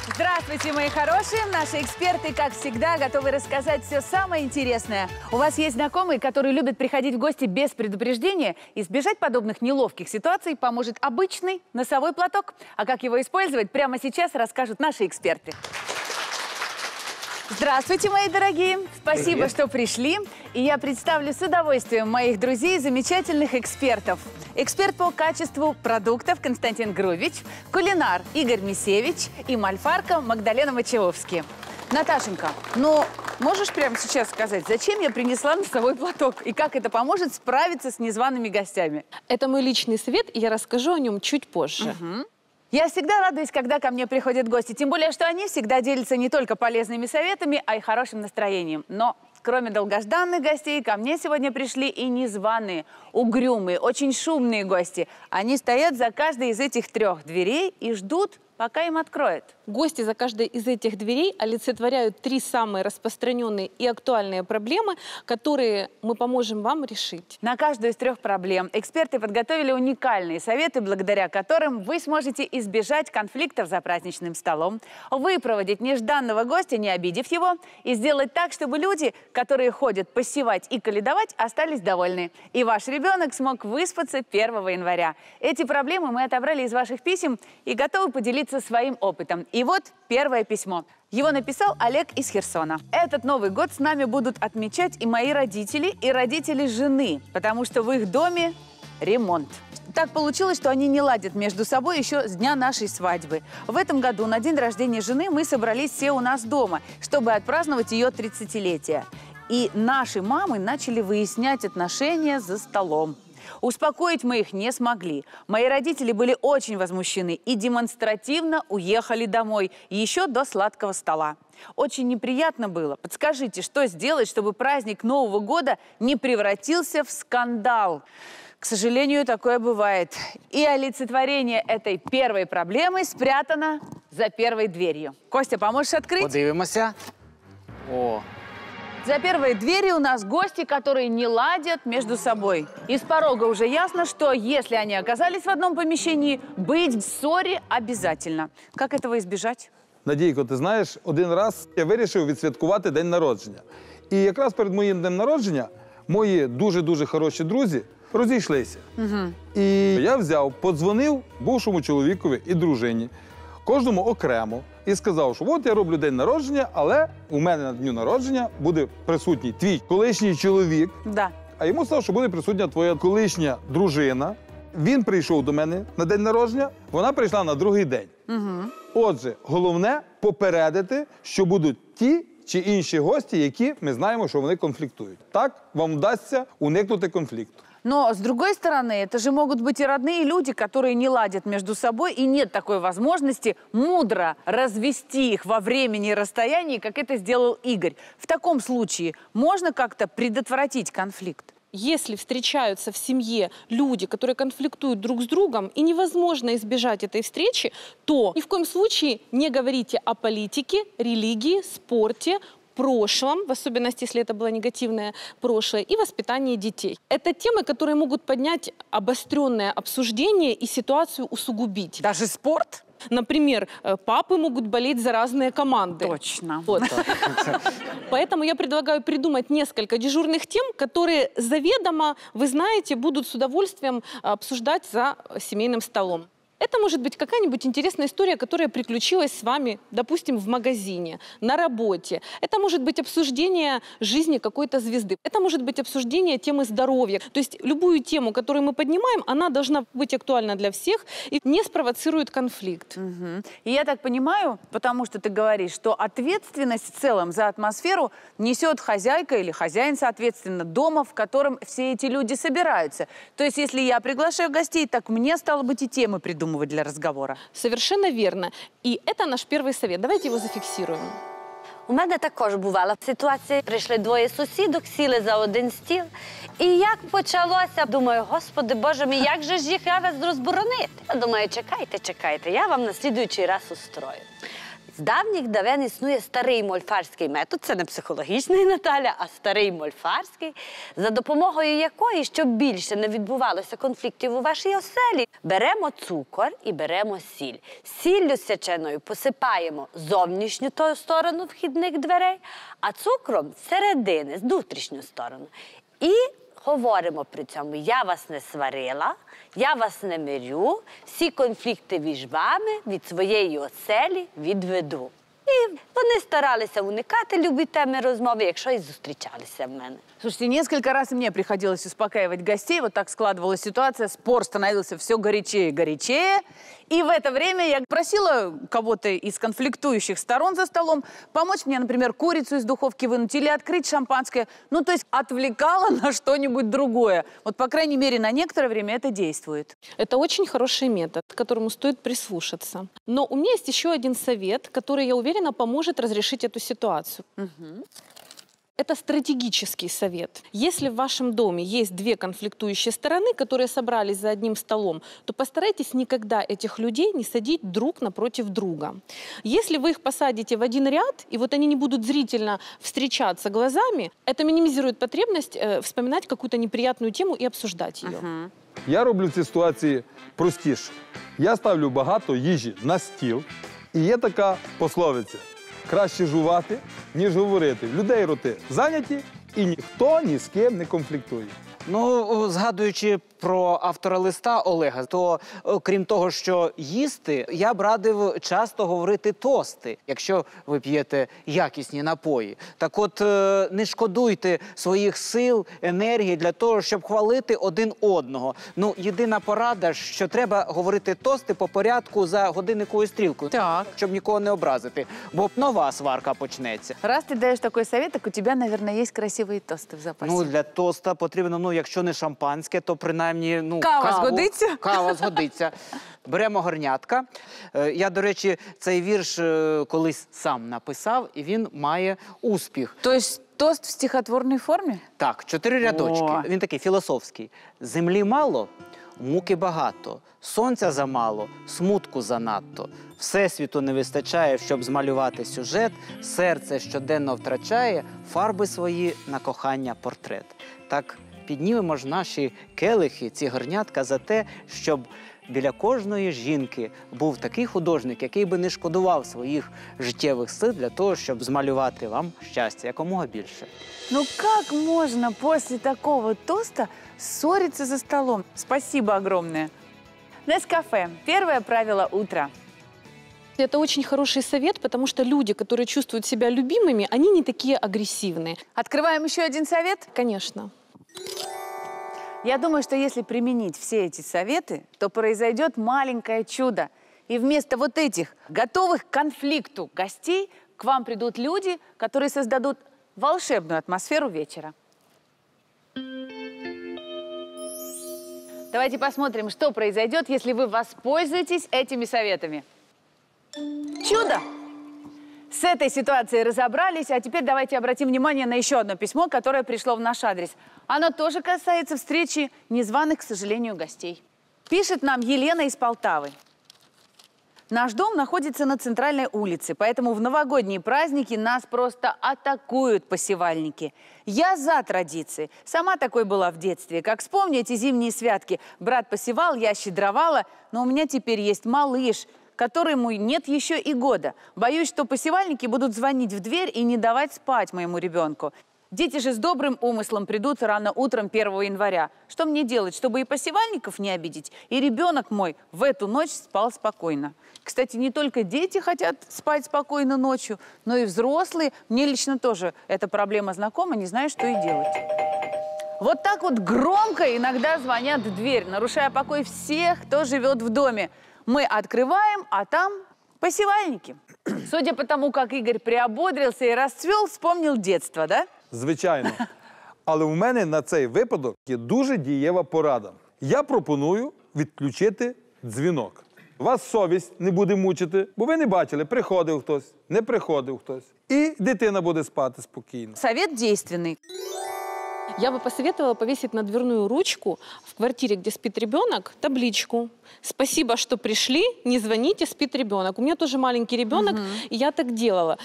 Здравствуйте, мои хорошие! Наши эксперты, как всегда, готовы рассказать все самое интересное. У вас есть знакомые, которые любят приходить в гости без предупреждения? Избежать подобных неловких ситуаций поможет обычный носовой платок. А как его использовать, прямо сейчас расскажут наши эксперты. Здравствуйте, мои дорогие! Спасибо, Привет. что пришли. И я представлю с удовольствием моих друзей, замечательных экспертов. Эксперт по качеству продуктов Константин Грубич, кулинар Игорь Мисевич и мальфарка Магдалена Мачевовски. Наташенька, ну, можешь прямо сейчас сказать, зачем я принесла носовой платок и как это поможет справиться с незваными гостями? Это мой личный совет, и я расскажу о нем чуть позже. Я всегда радуюсь, когда ко мне приходят гости, тем более, что они всегда делятся не только полезными советами, а и хорошим настроением. Но кроме долгожданных гостей, ко мне сегодня пришли и незваные, угрюмые, очень шумные гости. Они стоят за каждой из этих 3 дверей и ждут, пока им откроют. Гости за каждой из этих дверей олицетворяют 3 самые распространенные и актуальные проблемы, которые мы поможем вам решить. На каждую из 3 проблем эксперты подготовили уникальные советы, благодаря которым вы сможете избежать конфликтов за праздничным столом, выпроводить нежданного гостя, не обидев его, и сделать так, чтобы люди, которые ходят посевать и каледовать, остались довольны. И ваш ребенок смог выспаться 1 января. Эти проблемы мы отобрали из ваших писем и готовы поделиться своим опытом. И вот первое письмо. Его написал Олег из Херсона. Этот Новый год с нами будут отмечать и мои родители, и родители жены, потому что в их доме ремонт. Так получилось, что они не ладят между собой еще с дня нашей свадьбы. В этом году на день рождения жены мы собрались все у нас дома, чтобы отпраздновать ее 30-летие. И наши мамы начали выяснять отношения за столом. Успокоить мы их не смогли. Мои родители были очень возмущены и демонстративно уехали домой, еще до сладкого стола. Очень неприятно было. Подскажите, что сделать, чтобы праздник Нового года не превратился в скандал? К сожалению, такое бывает. И олицетворение этой первой проблемы спрятано за 1-й дверью. Костя, поможешь открыть? Подивимося. О, За 1-й дверью у нас гости, которые не ладят между собой. Из порога уже ясно, что если они оказались в одном помещении, быть в ссоре обязательно. Как этого избежать? Надійко, ти знаєш, один раз я вирішив відсвяткувати день народження. І якраз перед моїм днем народження мої дуже-дуже хороші друзі розійшлися. І я взяв, подзвонив бувшому чоловікові і дружині, кожному окремо, і сказав, що от я роблю день народження, але у мене на дню народження буде присутній твій колишній чоловік, Да. а йому сказав, що буде присутня твоя колишня дружина. Він прийшов до мене на день народження, вона прийшла на другий день. Отже, головне попередити, що будуть ті чи інші гості, які ми знаємо, що вони конфліктують. Так вам вдасться уникнути конфлікту. Но, с другой стороны, это же могут быть и родные люди, которые не ладят между собой, и нет такой возможности мудро развести их во времени и расстоянии, как это сделал Игорь. В таком случае можно как-то предотвратить конфликт? Если встречаются в семье люди, которые конфликтуют друг с другом, и невозможно избежать этой встречи, то ни в коем случае не говорите о политике, религии, спорте, прошлом, в особенности, если это было негативное прошлое, и воспитании детей. Это темы, которые могут поднять обостренное обсуждение и ситуацию усугубить. Даже спорт? Например, папы могут болеть за разные команды. Точно. Вот. Поэтому я предлагаю придумать несколько дежурных тем, которые заведомо, вы знаете, будут с удовольствием обсуждать за семейным столом. Это может быть какая-нибудь интересная история, которая приключилась с вами, допустим, в магазине, на работе. Это может быть обсуждение жизни какой-то звезды. Это может быть обсуждение темы здоровья. То есть любую тему, которую мы поднимаем, она должна быть актуальна для всех и не спровоцирует конфликт. И я так понимаю, потому что ты говоришь, что ответственность в целом за атмосферу несет хозяйка или хозяин, соответственно, дома, в котором все эти люди собираются. То есть если я приглашаю гостей, так мне, стало быть, и темы придумывать для разговора. Совершенно верно. И это наш первый совет. Давайте его зафиксируем. У мене також бувала ситуація. Прийшли 2 сусідок, сіли за один стіл. І як почалося, думаю, Господи Боже мій, як же ж їх зараз розборонити? Я думаю, чекайте, я вам на слідуючий раз устрою. З давніх давен існує старий мольфарський метод, це не психологічний, Наталя, а старий мольфарський, за допомогою якої, щоб більше не відбувалося конфліктів у вашій оселі, беремо цукор і беремо сіль. Сіллю свяченою посипаємо зовнішню сторону вхідних дверей, а цукром – середини, з внутрішню сторону. І говоримо при цьому: я вас не сварила, я вас не мирю, всі конфлікти між вами від своєї оселі відведу. І вони старалися уникати любі теми розмови, якщо і зустрічалися в мене. Слушайте, несколько раз и мне приходилось успокаивать гостей. Вот так складывалась ситуация, спор становился все горячее и горячее. И в это время я просила кого-то из конфликтующих сторон за столом помочь мне, например, курицу из духовки вынуть или открыть шампанское. Ну, то есть отвлекала на что-нибудь другое. Вот, по крайней мере, на некоторое время это действует. Это очень хороший метод, к которому стоит прислушаться. Но у меня есть еще один совет, который, я уверена, поможет разрешить эту ситуацию. Это стратегический совет. Если в вашем доме есть две конфликтующие стороны, которые собрались за одним столом, то постарайтесь никогда этих людей не садить друг напротив друга. Если вы их посадите в один ряд, и вот они не будут зрительно встречаться глазами, это минимизирует потребность вспоминать какую-то неприятную тему и обсуждать ее. Я роблю ці ситуації простіше. Я ставлю багато їжі на стіл, і є така пословиця: краще жувати, ніж говорити. Людей роти зайняті, і ніхто ні з ким не конфліктує. Ну, згадуючи про автора листа Олега, то крім того, що їсти, я б радив часто говорити тости, якщо ви п'єте якісні напої. Так от, не шкодуйте своїх сил, енергії для того, щоб хвалити один одного. Ну, єдина порада, що треба говорити тости по порядку за годинниковою стрілкою, Так. щоб нікого не образити, бо нова сварка почнеться. Раз ты даешь такой совет, так у тебя, наверное, есть красивые тосты в запасе. Ну, для тоста потрібно, ну, якщо не шампанське, то принаймні, ну, Кава каву. згодиться? Кава згодиться. Беремо горнятка. Я, до речі, цей вірш колись сам написав, і він має успіх. То есть тост в стихотворной форме? Так, 4 рядочки. О. Він такий філософський. Землі мало, муки багато. Сонця замало, смутку занадто. Всесвіту не вистачає, щоб змалювати сюжет. Серце щоденно втрачає фарби свої на кохання портрет. Так піднімемо ж наші келихи, ці горнятка за те, щоб біля кожної жінки був такий художник, який би не шкодував своїх життєвих сил для того, щоб змалювати вам щастя якомога більше. Ну как можно после такого тоста ссориться за столом? Спасибо огромное. Нескафе. Первое правило утра. Это очень хороший совет, потому что люди, которые чувствуют себя любимыми, они не такие агрессивные. Открываем еще один совет. Конечно. Я думаю, что если применить все эти советы, то произойдет маленькое чудо. И вместо вот этих готовых к конфликту гостей к вам придут люди, которые создадут волшебную атмосферу вечера. Давайте посмотрим, что произойдет, если вы воспользуетесь этими советами. Чудо! С этой ситуацией разобрались, а теперь давайте обратим внимание на еще одно письмо, которое пришло в наш адрес. Оно тоже касается встречи незваных, к сожалению, гостей. Пишет нам Елена из Полтавы. Наш дом находится на центральной улице, поэтому в новогодние праздники нас просто атакуют посевальники. Я за традиции. Сама такой была в детстве. Как вспомню эти зимние святки. Брат посевал, я щедровала, но у меня теперь есть малыш, которому нет еще и года. Боюсь, что посевальники будут звонить в дверь и не давать спать моему ребенку. Дети же с добрым умыслом придут рано утром 1 января. Что мне делать, чтобы и посевальников не обидеть, и ребенок мой в эту ночь спал спокойно? Кстати, не только дети хотят спать спокойно ночью, но и взрослые. Мне лично тоже эта проблема знакома, не знаю, что и делать. Вот так вот громко иногда звонят в дверь, нарушая покой всех, кто живет в доме. Мы открываем, а там посевальники. Судя по тому, как Игорь приободрился и расцвел, вспомнил детство, да? Звичайно. Але в мене на цей випадок є дуже дієва порада. Я пропоную відключити дзвінок. Вас совість не буде мучити, бо ви не бачили, приходив хтось, не приходив хтось. І дитина буде спати спокійно. Совет действенный. Я бы посоветовала повесить на дверную ручку в квартире, где спит ребенок, табличку. «Спасибо, что пришли, не звоните, спит ребенок». У меня тоже маленький ребенок, и я так делала.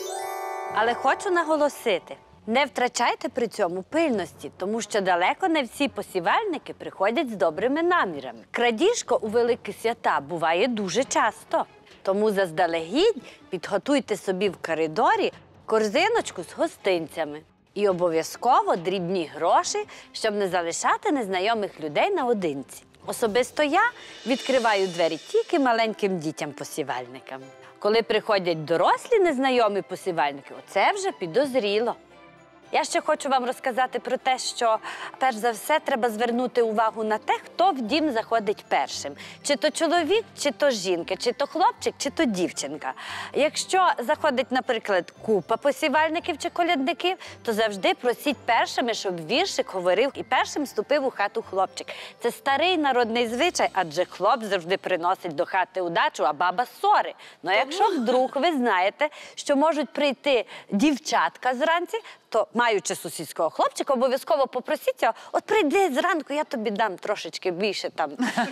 Але хочу наголосити, не втрачайте при цьому пильності, тому що далеко не всі посівальники приходять з добрими намірами. Крадіжка у великі свята буває дуже часто. Тому заздалегідь підготуйте собі в коридорі корзиночку з гостинцями. І обов'язково дрібні гроші, щоб не залишати незнайомих людей наодинці. Особисто я відкриваю двері тільки маленьким дітям-посівальникам. Коли приходять дорослі незнайомі посівальники, оце вже підозріло. Я ще хочу вам розказати про те, що, перш за все, треба звернути увагу на те, хто в дім заходить першим. Чи то чоловік, чи то жінка, чи то хлопчик, чи то дівчинка. Якщо заходить, наприклад, купа посівальників чи колядників, то завжди просіть першими, щоб віршик говорив і першим вступив у хату хлопчик. Це старий народний звичай, адже хлоп завжди приносить до хати удачу, а баба – ссори. Ну, якщо вдруг ви знаєте, що можуть прийти дівчатка зранці, то, маючи сусідського хлопчика, обов'язково попросіться, от прийди зранку, я тобі дам трошечки більше там.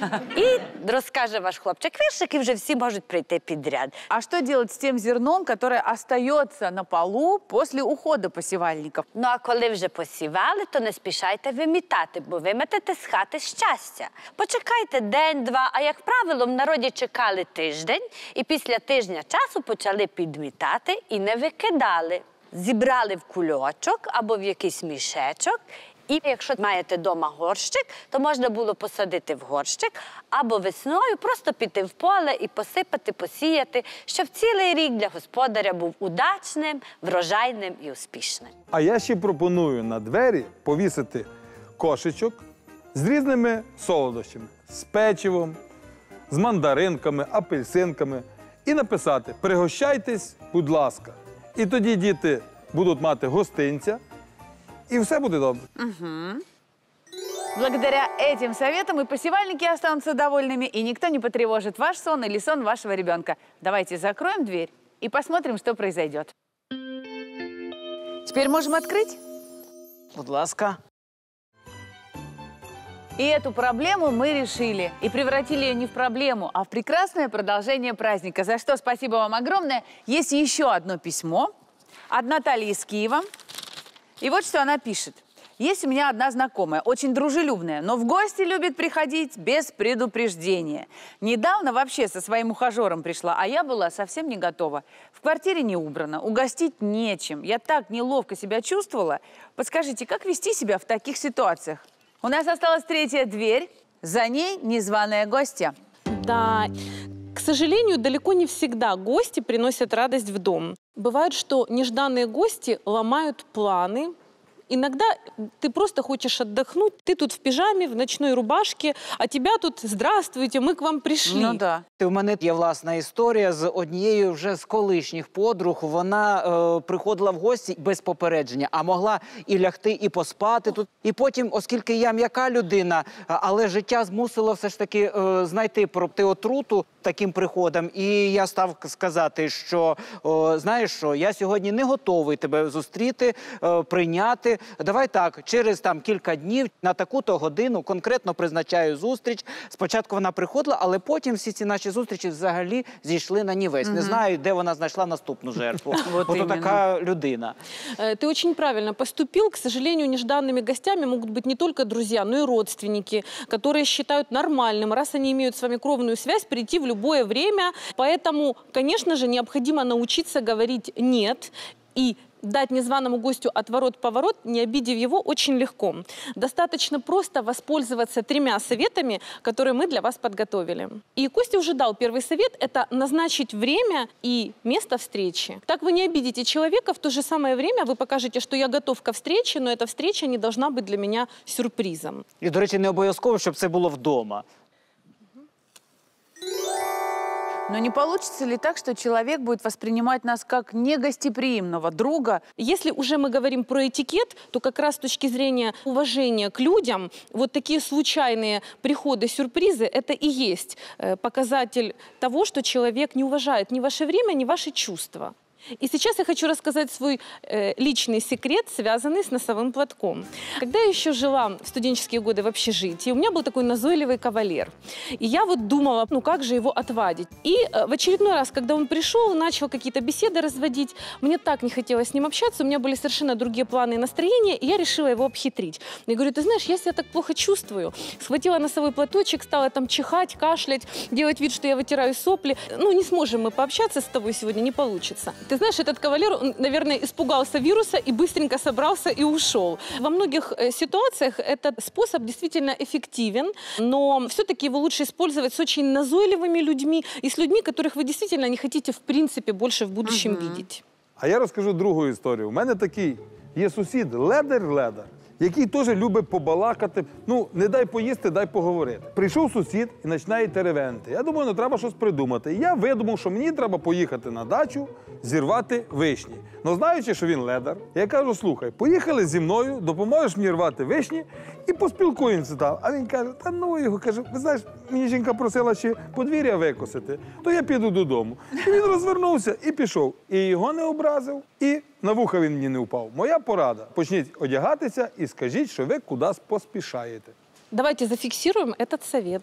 І розкаже ваш хлопчик віршик, і вже всі можуть прийти підряд. А что делать с тем зерном, которое остается на полу после ухода посевальников? Ну, а коли вже посівали, то не спішайте вимітати, бо виметете з хати щастя. Почекайте день-два, а, як правило, в народі чекали тиждень, і після тижня часу почали підмітати і не викидали. Зібрали в кульочок або в якийсь мішечок. І якщо маєте вдома горщик, то можна було посадити в горщик, або весною просто піти в поле і посипати, посіяти, щоб цілий рік для господаря був удачним, врожайним і успішним. А я ще пропоную на двері повісити кошечок з різними солодощами. З печивом, з мандаринками, апельсинками. І написати «Пригощайтесь, будь ласка». І тоді діти будуть мати гостинця, і все буде добре. Благодаря этим советам и посевальники останутся довольными, и никто не потревожит ваш сон или сон вашего ребенка. Давайте закроем дверь и посмотрим, что произойдет. Теперь можем открыть? Будь ласка. И эту проблему мы решили. И превратили ее не в проблему, а в прекрасное продолжение праздника. За что спасибо вам огромное. Есть еще одно письмо от Натальи из Киева. И вот что она пишет. Есть у меня одна знакомая, очень дружелюбная, но в гости любит приходить без предупреждения. Недавно вообще со своим ухажером пришла, а я была совсем не готова. В квартире не убрано, угостить нечем. Я так неловко себя чувствовала. Подскажите, как вести себя в таких ситуациях? У нас осталась третья дверь, за ней незваная гостья. Да, к сожалению, далеко не всегда гости приносят радость в дом. Бывает, что нежданные гости ломают планы. Иногда ты просто хочешь отдохнуть, ты тут в пижаме, в ночной рубашке, а тебя тут «Здравствуйте, мы к вам пришли». Ну да. У мене є власна історія з однією вже з колишніх подруг. Вона приходила в гості без попередження, а могла і лягти, і поспати тут. І потім, оскільки я м'яка людина, але життя змусило все ж таки знайти отруту таким приходом. І я став сказати, що, знаєш що, я сьогодні не готовий тебе зустріти, прийняти. Давай так, через кілька днів на таку-то годину конкретно призначаю зустріч. Спочатку вона приходила, але потім всі ці наші зустрічі взагалі зійшли на нівець. Не знаю, де вона знайшла наступну жертву. Ото така людина. Ты очень правильно поступил. К сожалению, нежданными гостями могут быть не только друзья, но и родственники, которые считают нормальным, раз они имеют с вами кровную связь, прийти в любое время. Поэтому, конечно же, необходимо научиться говорить «нет» и дать незваному гостю отворот-поворот, не обидев его, очень легко. Достаточно просто воспользоваться 3 советами, которые мы для вас подготовили. И Костя уже дал первый совет – это назначить время и место встречи. Так вы не обидите человека, в то же самое время вы покажете, что я готов ко встрече, но эта встреча не должна быть для меня сюрпризом. І, до речі, не обов'язково, щоб це було вдома. Но не получится ли так, что человек будет воспринимать нас как негостеприимного друга? Если уже мы говорим про этикет, то как раз с точки зрения уважения к людям, вот такие случайные приходы, сюрпризы, это и есть показатель того, что человек не уважает ни ваше время, ни ваши чувства. И сейчас я хочу рассказать свой личный секрет, связанный с носовым платком. Когда я еще жила в студенческие годы в общежитии, у меня был такой назойливый кавалер. И я вот думала, ну как же его отвадить. И в очередной раз, когда он пришел, начал какие-то беседы разводить, мне так не хотелось с ним общаться, у меня были совершенно другие планы и настроения, и я решила его обхитрить. Я говорю, ты знаешь, я себя так плохо чувствую. Схватила носовой платочек, стала там чихать, кашлять, делать вид, что я вытираю сопли. Ну, не сможем мы пообщаться с тобой сегодня, не получится. Ты знаешь, этот кавалер, он, наверное, испугался вируса и быстренько собрался и ушел. Во многих ситуациях этот способ действительно эффективен, но все-таки его лучше использовать с очень назойливыми людьми и с людьми, которых вы действительно не хотите, в принципе, больше в будущем видеть. А я розкажу другу історію. У мене такий є сусід, ледар, який теж любить побалакати. Ну, не дай поїсти, дай поговорити. Прийшов сусід і починає теревенти. Я думаю, ну треба щось придумати. І я видумав, що мені треба поїхати на дачу, зірвати вишні. Ну, знаючи, що він ледар, я кажу, слухай, поїхали зі мною, допоможеш мені рвати вишні і поспілкуємося там. А він каже, та ну його, каже, ви знаєш, мені жінка просила ще подвір'я викосити, то я піду додому. І він розвернувся і пішов. І його не образив, і на вуха він мені не впав. Моя порада. Почніть одягатися і скажіть, що ви кудись поспішаєте. Давайте зафиксируем этот совет.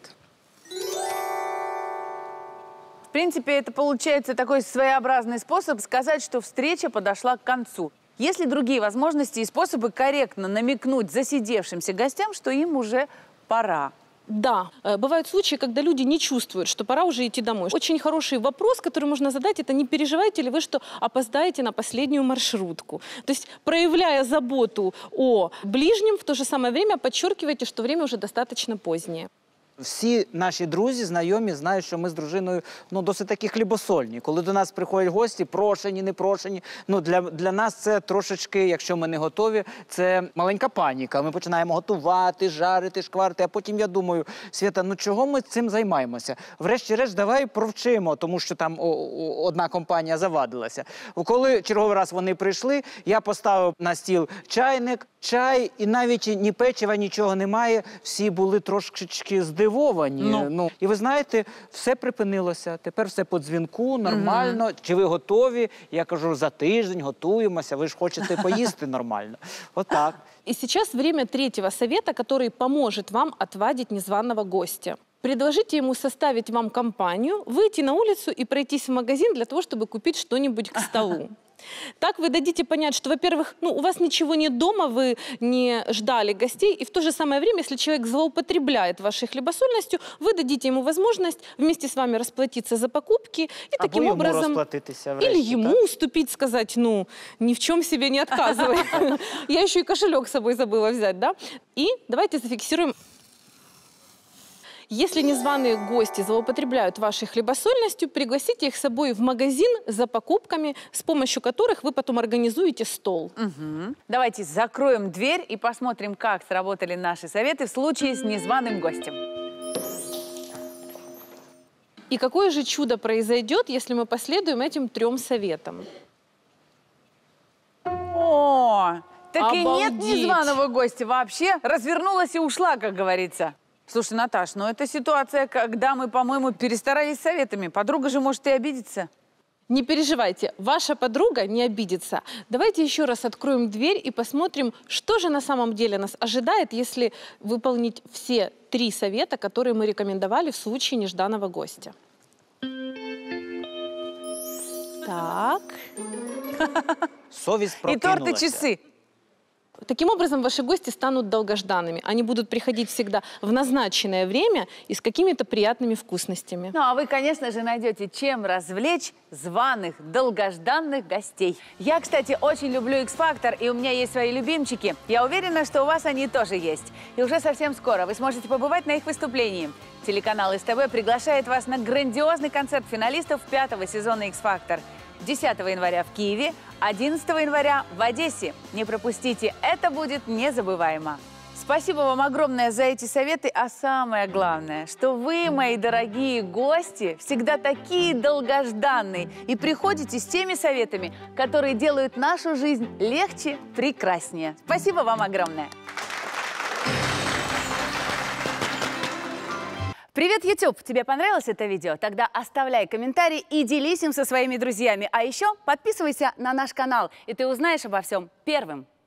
В принципе, это получается такой своеобразный способ сказать, что встреча подошла к концу. Есть ли другие возможности и способы корректно намекнуть засидевшимся гостям, что им уже пора? Да, бывают случаи, когда люди не чувствуют, что пора уже идти домой. Очень хороший вопрос, который можно задать, это не переживаете ли вы, что опоздаете на последнюю маршрутку. То есть, проявляя заботу о ближнем, в то же самое время подчеркивайте, что время уже достаточно позднее. Всі наші друзі, знайомі знають, що ми з дружиною досить такі хлібосольні. Коли до нас приходять гості, прошені, не прошені, для нас це трошечки, якщо ми не готові, це маленька паніка. Ми починаємо готувати, жарити, шкварити, а потім я думаю, Свята, ну чого ми цим займаємося? Врешті-решт, давай провчимо, тому що там одна компанія завадилася. Коли черговий раз вони прийшли, я поставив на стіл чайник, чай, і навіть ні печива, нічого немає, всі були трошечки здивовані. І ви знаєте, все припинилося. Тепер все по дзвінку, нормально. Чи ви готові? Я кажу, за тиждень готуємося, ви ж хочете поїсти нормально. Вот так. И сейчас время третьего совета, который поможет вам отвадить незваного гостя. Предложите ему составить вам компанию, выйти на улицу и пройтись в магазин для того, чтобы купить что-нибудь к столу. Так вы дадите понять, что, во-первых, у вас ничего нет дома, вы не ждали гостей, и в то же самое время, если человек злоупотребляет вашей хлебосольностью, вы дадите ему возможность вместе с вами расплатиться за покупки и таким образом... Или ему уступить, сказать, ни в чем себе не отказывай. Я еще и кошелек с собой забыла взять, да? И давайте зафиксируем... Если незваные гости злоупотребляют вашей хлебосольностью, пригласите их с собой в магазин за покупками, с помощью которых вы потом организуете стол. Давайте закроем дверь и посмотрим, как сработали наши советы в случае с незваным гостем. И какое же чудо произойдет, если мы последуем этим 3 советам? О, так и нет Обалдеть. незваного гостя вообще. Развернулась и ушла, как говорится. Слушай, Наташ, это ситуация, когда мы, по-моему, перестарались с советами. Подруга же может и обидеться. Не переживайте, ваша подруга не обидится. Давайте еще раз откроем дверь и посмотрим, что же на самом деле нас ожидает, если выполнить все 3 совета, которые мы рекомендовали в случае нежданного гостя. Так. Совесть И прокинулася. торт, и часы. Таким образом, ваши гости станут долгожданными. Они будут приходить всегда в назначенное время и с какими-то приятными вкусностями. Ну, а вы, конечно же, найдете, чем развлечь званых, долгожданных гостей. Я, кстати, очень люблю X-Factor, и у меня есть свои любимчики. Я уверена, что у вас они тоже есть. И уже совсем скоро вы сможете побывать на их выступлении. Телеканал СТВ приглашает вас на грандиозный концерт финалистов 5-го сезона X-Factor. 10 января в Киеве, 11 января в Одессе. Не пропустите, это будет незабываемо. Спасибо вам огромное за эти советы, а самое главное, что вы, мои дорогие гости, всегда такие долгожданные и приходите с теми советами, которые делают нашу жизнь легче, прекраснее. Спасибо вам огромное. Привет, YouTube! Тебе понравилось это видео? Тогда оставляй комментарий и делись им со своими друзьями. А еще подписывайся на наш канал, и ты узнаешь обо всем первым.